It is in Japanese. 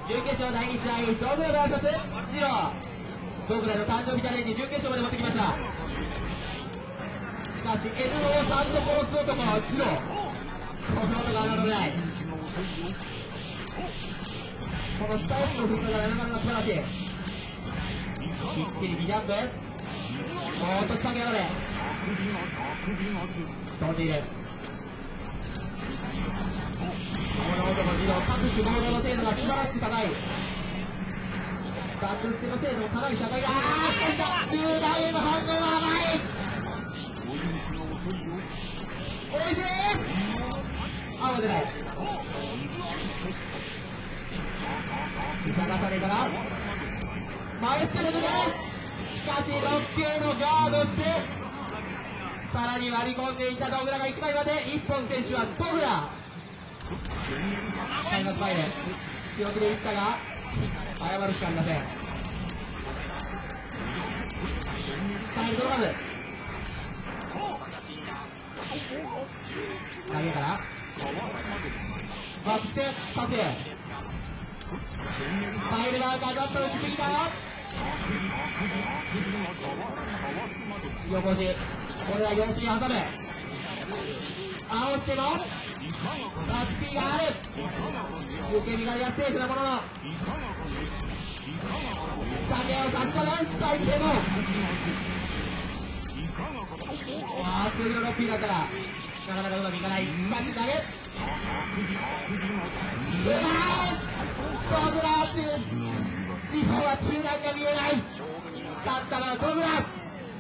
準決勝第2試合、ドグラ VS ジロー。ドグラの誕生日チャレンジ、準決勝まで持ってきました。しかし NO さんと殺す男、ジロー。この男は侮れない。この下押しの振り方がなかなか素晴らしい。一気に2ジャンプ。もっと仕掛けやがれ。飛んでいる。この男のジロー、各種ボードの精度が素晴らしく高い。バックステの精度もかなり高いが、中段への反応は甘い。おいしい。あ、出ない。痛がされたら前下で抜ける。しかし6球のガードして、さらに割り込んでいたドグラが1枚まで。一本選手はドグラ。開幕前で記録でいったが謝るしかありません。サイドドラム投げからバックしてパスへ。ファイルがガガッと打ちすぎた。横地、これは様子に挟む。青してもバッピーがある。受け身がやセーフなものの影を差し込む。スパイクでも次の6P だったらなかなかうまくいかない。しかし投げうまい。ドグラー中地方は中段が見えない。勝ったのはドグラ。